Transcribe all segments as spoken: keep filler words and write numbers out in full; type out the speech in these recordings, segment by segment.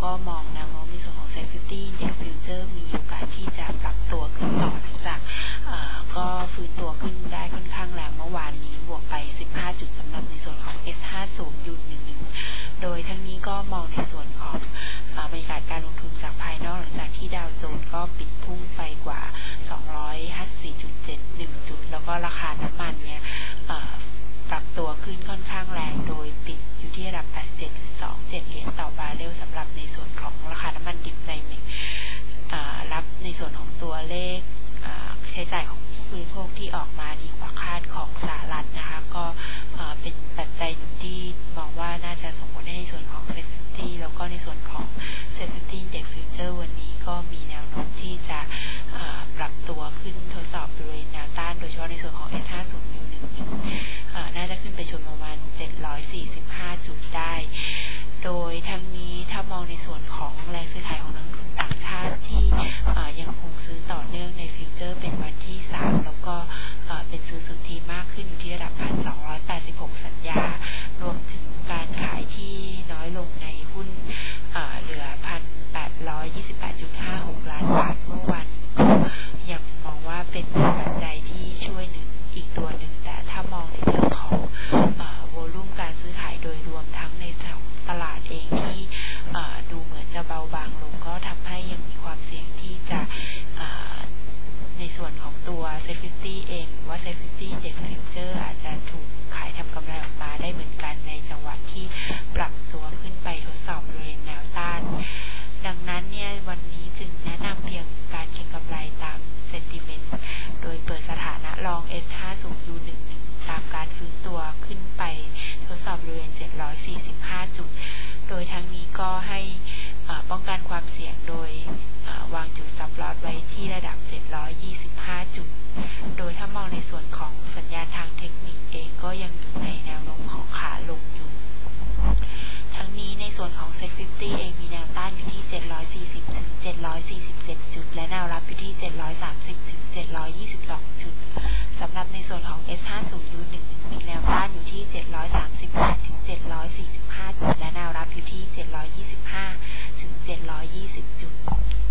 ก็มองแนวโน้มในส่วนของ เซ็ต ห้าสิบ Index Future มีโอกาสที่จะปรับตัวขึ้นต่อหลังจากก็ฟื้นตัวขึ้นได้ค่อนข้างแรงเมื่อวานนี้บวกไปสิบห้าจุดสำหรับในส่วนของ เอส ห้าสิบ ยู หนึ่งสิบ โดยทั้งนี้ก็มองในส่วนของบรรยากาศการลงทุนจากภายนอกหลังจากที่ดาวโจนส์ก็ปิดพุ่งไปกว่าสองร้อยห้าสิบสี่จุดเจ็ดหนึ่ง จุดแล้วก็ราคาน้ำมันเนี่ยปรับตัวขึ้นค่อนข้างแรงโดยปิดอยู่ที่ระดับ แปดสิบเจ็ดจุดสองเจ็ด เหรียญต่อบาร์เรลสำหรับในส่วนของราคาน้ำมันดิบในรับในส่วนของตัวเลขใช้จ่ายของผู้บริโภคที่ออกมาดีกว่าคาดของสหรัฐนะคะก็เป็นปัจจัยหนึ่งที่มองว่าน่าจะส่งผลในส่วนของ เซ็ต ห้าสิบ แล้วก็ในส่วนของ เซ็ต ห้าสิบ Index Future วันนี้ก็มีแนวโน้มที่จะปรับตัวขึ้นทดสอบบริเวณแนวต้านโดยเฉพาะในส่วนของ เอส ห้าสิบ ยู หนึ่งสิบ น่าจะขึ้นไปชนประมาณเจ็ดร้อยสี่สิบห้าจุดได้โดยทั้งนี้ถ้ามองในส่วนของแรงซื้อขายของนักลงทุนต่างชาติที่ยังคงซื้อต่อเนื่องในฟิวเจอร์เป็นวันที่สามแล้วก็เป็นซื้อสุทธิมากขึ้นอยู่ที่ระดับ หนึ่งพันสองร้อยแปดสิบหก สัญญารวมถึงการขายที่น้อยลงในหุ้นเหลือ หนึ่งพันแปดร้อยยี่สิบแปดจุดห้าหก ล้านบาทเมื่อวานก็ยังมองว่าเป็นปัจจัยที่ช่วยหนึ่งอีกตัวหนึ่งแต่ถ้ามองในเรื่องของโวลุ่มการซื้อขายโดยรวมทั้งในตลาดเองที่ดูเหมือนจะเบาบางลงก็ทำให้ยังมีความเสี่ยงที่จะในส่วนของตัว เซ็ต ห้าสิบ เองหรือว่า เซ็ต ห้าสิบ Index Future อาจจะถูกขายทำกำไรออกมาได้เหมือนกันในจังหวะที่ปรับตัวขึ้นไปทดสอบบริเวณแนวต้านดังนั้นเนี่ยวันนี้จึงแนะนำเพียงการเก็งกำไรตาม Sentiment โดยเปิดสถานะลอง เอส ห้าสิบ ยู หนึ่งสิบ ตามการฟื้นตัวขึ้นไปทดสอบบริเวณเจ็ดร้อยสี่สิบห้าจุดโดยทั้งนี้ก็ให้ป้องกันความเสี่ยงโดยวางจุด stop loss ไว้ที่ระดับเจ็ดร้อยยี่สิบห้าจุดโดยถ้ามองในส่วนของสัญญาณทางเทคนิคเองก็ยังอยู่ในแนวโน้มของขาลงอยู่ทั้งนี้ในส่วนของ เซ็ต ห้าสิบ เองมีแนวต้านอยู่ที่เจ็ดร้อยสี่สิบถึงเจ็ดร้อยสี่สิบเจ็ดจุดและแนวรับอยู่ที่เจ็ดร้อยสามสิบถึงเจ็ดร้อยยี่สิบสองจุดสำหรับในส่วนของ เอส ห้าสิบ ยู หนึ่งสิบ มีแนวต้านอยู่ที่เจ็ดร้อยสามสิบแปดถึงเจ็ดร้อยสี่สิบห้าจุดและแนวรับอยู่ที่เจ็ดร้อยยี่สิบห้าถึงเจ็ดร้อยยี่สิบจุด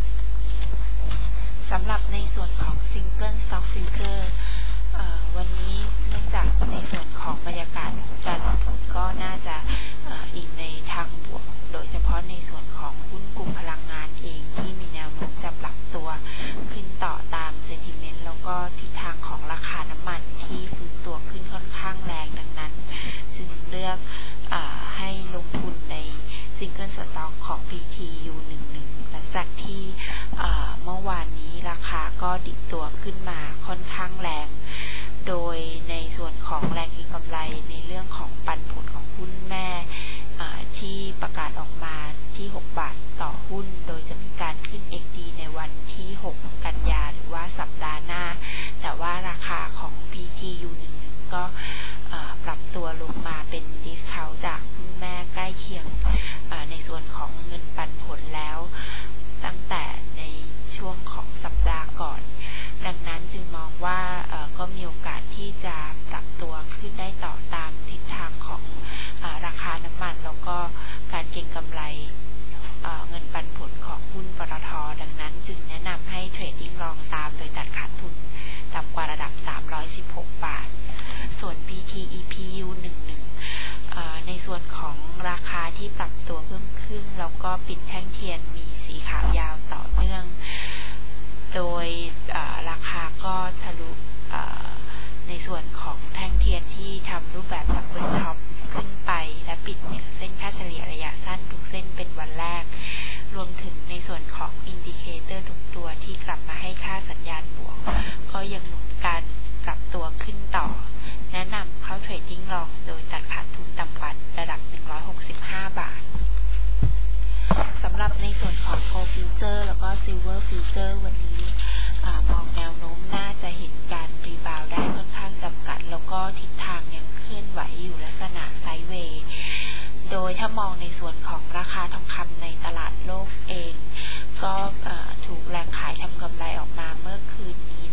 สำหรับในส่วนของ Single Stock Future วันนี้เนื่องจากในส่วนของบรรยากาศการลงทุนก็น่าจะอิงในทางบวกโดยเฉพาะในส่วนของหุ้นกลุ่มพลังงานเองที่มีแนวโน้มจะปรับตัวขึ้นต่อตาม Sentiment แล้วก็ทิศทางของราคาน้ำมันที่ฟื้นตัวขึ้นค่อนข้างแรงดังนั้นจึงเลือกให้ลงทุนใน Single Stock ของ พี ที ยู หนึ่งสิบ หลังจากที่เมื่อวานนี้ราคาก็ดิบตัวขึ้นมาค่อนข้างแรงโดยในส่วนของแรงเก็งกำไรในเรื่องของปันผลของหุ้นแม่ที่ประกาศออกมาที่หกบาทต่อหุ้นโดยจะมีการขึ้น เอ็กซ์ ดี ในวันที่หกกันยาหรือว่าสัปดาห์หน้าแต่ว่าราคาของ พี ที ยู หนึ่งสิบ ก็ปรับตัวลงมาเป็นดิสเคาท์จากหุ้นแม่ใกล้เคียงในส่วนของเงินปันผลแล้วตั้งแต่ในช่วงของสัปดาห์ก่อนดังนั้นจึงมองว่าก็มีโอกาสที่จะปรับตัวขึ้นได้ต่อตามทิศทางของราคาน้ำมันแล้วก็การเก็งกำไรเงินปันผลของหุ้นปตท.ดังนั้นจึงแนะนำให้เทรดดิ้งลองตามโดยตัดขาดทุนต่ำกว่าระดับสามร้อยสิบหกบาทส่วน พี ที อี พี ยู หนึ่งสิบ ในส่วนของราคาที่ปรับตัวเพิ่มขึ้นแล้วก็ปิดแท่งเทียนมีสีขาวยาวต่อเนื่องโดยราคาก็ทะลุในส่วนของแท่งเทียนที่ทำรูปแบบดับเบิลท็อปขึ้นไปและปิดเหนือเส้นค่าเฉลี่ยระยะสั้นทุกเส้นเป็นวันแรกรวมถึงในส่วนของอินดิเคเตอร์ทุกตัวที่กลับมาให้ค่าสัญญาณบวกก็ยังหนุนการปรับตัวขึ้นต่อแนะนำเข้าเทรดดิ้งลองโดยตัดขาดทุนต่ำกว่าระดับหนึ่งร้อยหกสิบห้าบาทสำหรับในส่วนของ Gold Future แล้วก็ Silver Future วันนี้มองแนวโน้มน่าจะเห็นการรีบาวได้ค่อนข้างจำกัดแล้วก็ทิศทางยังเคลื่อนไหวอยู่ลักษณะไซด์เวย์โดยถ้ามองในส่วนของราคาทองคำในตลาดโลกเองก็ถูกแรงขายทำกำไรออกมาเมื่อคืนนี้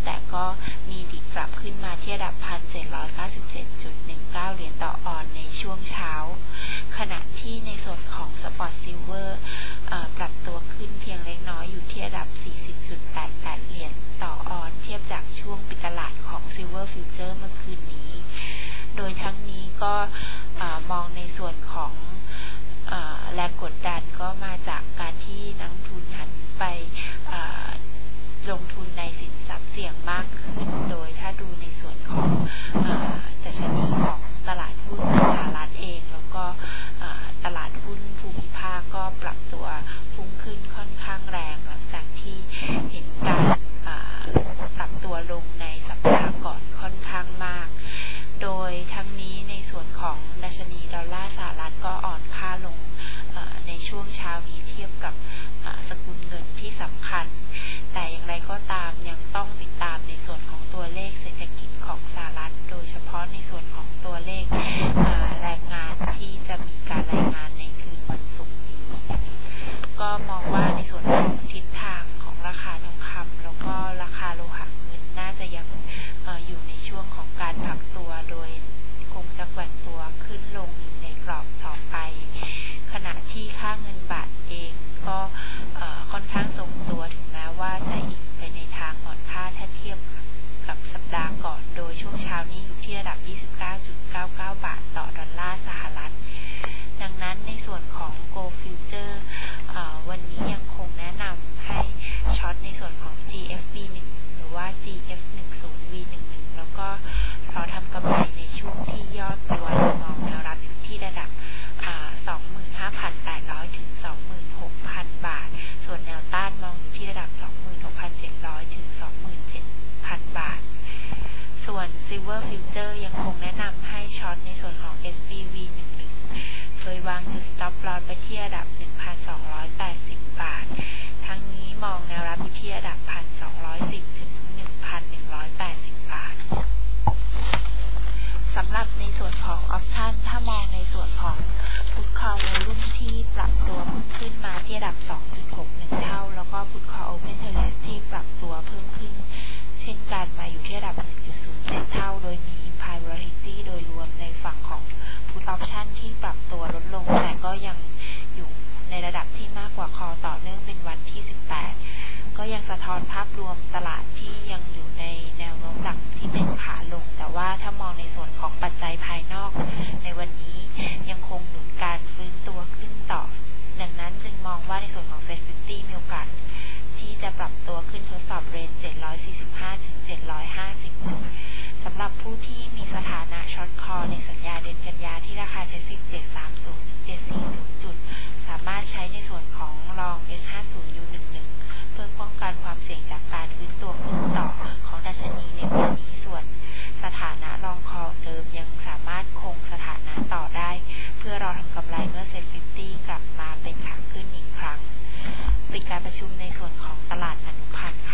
แต่ก็มีดิดกลับขึ้นมาที่ระดับ หนึ่งพันเจ็ดร้อยเก้าสิบเจ็ดจุดหนึ่งเก้า เหรียญต่อออนซ์ในช่วงเช้าขณะที่ในส่วนของสปอตซิลเวอร์ปรับตัวขึ้นเพียงเล็กน้อยอยู่ที่ระดับ สี่สิบจุดแปดแปด เหรียญต่อออนซ์เทียบจากช่วงปิดตลาดของซิลเวอร์ฟิวเจอร์เมื่อคืนนี้โดยทั้งนี้ก็มองในส่วนของแรงกดดันก็มาจากการที่นักลงทุนหันไปลงทุนในสินทรัพย์เสี่ยงมากขึ้นโดยถ้าดูในส่วนของดัชนีของตลาดหุ้นสหรัฐเองแล้วก็ตลาดหุ้นภูมิภาคก็ปรับตัวพุ่งขึ้นค่อนข้างแรงหลังจากที่เห็นการปรับตัวลงในสัปดาห์ก่อนค่อนข้างมากโดยทั้งนี้ในส่วนของดัชนีดอลลาร์สหรัฐก็อ่อนค่าลงในช่วงเช้านี้เทียบกับสกุลเงินที่สำคัญแต่อย่างไรก็ตามยังต้องติดตามในส่วนของตัวเลขเศรษฐกิจของสหรัฐโดยเฉพาะในส่วนของตัวเลขแรงงานที่จะมีการรายงานในคืนวันศุกร์นี้ก็มองว่าในส่วนของทิศทางของราคาทองคำแล้วก็ราคาโลหะเงินน่าจะยังอยู่ในช่วงของการพักตัวโดยคงจะแกว่งตัวขึ้นลงอยู่ในกรอบต่อไปขณะที่ค่าเงินบาทเองก็ค่อนข้างทรงตัวถึงแม้ว่าจะอิงไปในทางอ่อนค่าถ้าเทียบกับสัปดาห์ก่อนโดยช่วงเช้านี้อยู่ที่ระดับ ยี่สิบเก้าจุดเก้าเก้า บาทต่อดอลลาร์สหรัฐดังนั้นในส่วนของ Gold Future วันนี้ยังคงแนะนำให้ช็อตในส่วนของ จี เอฟ บี หนึ่งหรือว่า จี เอฟ หนึ่งสิบ วี หนึ่งสิบ แล้วก็เราทำกำไรในช่วงที่ยอดตัวมองแนวรับอยู่ที่ระดับ สองหมื่นห้าพันแปดร้อย ถึง สองหมื่นหกพัน บาทส่วนแนวต้านมองอยู่ที่ระดับ สองหมื่นหกพันเจ็ดร้อย ถึง สองหมื่นเจ็ดพัน บาทส่วน Silver Future ยังคงแนะนำให้ช็อตในส่วนของ เอส พี วี หนึ่งสิบ โดยวางจุด stop loss ไปที่ระดับ หนึ่งพันสองร้อยแปดสิบ บาททั้งนี้มองแนวรับอยู่ที่ระดับ หนึ่งพันสองร้อยสิบ ถึง หนึ่งพันหนึ่งร้อยแปดสิบ บาทสำหรับในส่วนของออปชันถ้ามองในส่วนของพุทคอลวอลุ่มที่ปรับตัวเพิ่มขึ้นมาที่ระดับ สองจุดหกหนึ่ง เท่าแล้วก็พุทคอลโอเพนเทเลสที่ปรับตัวเพิ่มขึ้นเช่นกันมาอยู่ที่ระดับ หนึ่งจุดศูนย์เจ็ด เท่าโดยมี Implied Volatility โดยรวมในฝั่งของพุทออปชันที่ปรับตัวลดลงแต่ก็ยังอยู่ในระดับที่มากกว่าคอต่อเนื่องเป็นวันที่สิบแปดก็ยังสะท้อนภาพรวมตลาดที่ยังอยู่ในแนวโน้มหลักที่เป็นขาลงแต่ว่าถ้ามองในส่วนของปัจจัยภายนอกในวันนี้ยังคงหนุนการฟื้นตัวขึ้นต่อดังนั้นจึงมองว่าในส่วนของ เซ็ต ห้าสิบ มีโอกาสที่จะปรับตัวขึ้นทดสอบเรนจ์เจ็ดร้อยสี่สิบห้าถึงเจ็ดร้อยห้าสิบจุดสำหรับผู้ที่มีสถานะช็อตคอในสัญญาเดือนกันยาที่ราคาใช้สิบ เจ็ดร้อยสามสิบ ถึง เจ็ดร้อยสี่สิบ จุดสามารถใช้ในส่วนของลอง เอช ห้าสิบ ยู สิบเอ็ด เพื่อป้องกันความเสี่ยงจากการฟื้นตัวขึ้นต่อของดัชนีในวันนี้ส่วนสถานะลองคอเดิมยังสามารถคงสถานะต่อได้เพื่อรอทำกำไรเมื่อ เซ็ต ห้าสิบ กลับมาเป็นขาขึ้นอีกครั้งปิดการประชุมในส่วนของตลาดอนุพันธ์